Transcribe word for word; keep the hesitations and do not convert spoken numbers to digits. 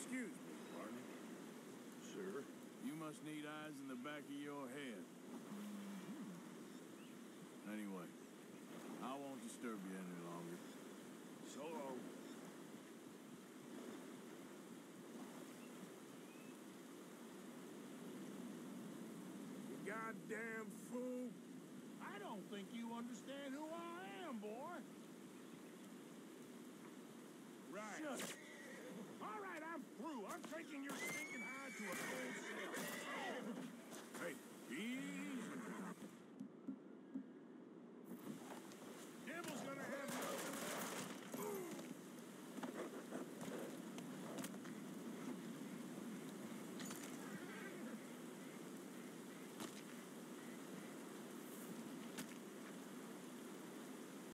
Excuse me, partner. Sir? You must need eyes in the back of your head. Anyway, I won't disturb you any longer. So long. You goddamn fool! I don't think you understand who I am, boy! Right. Shut up. All right, I'm through. I'm taking your stinking hide to a cold cell.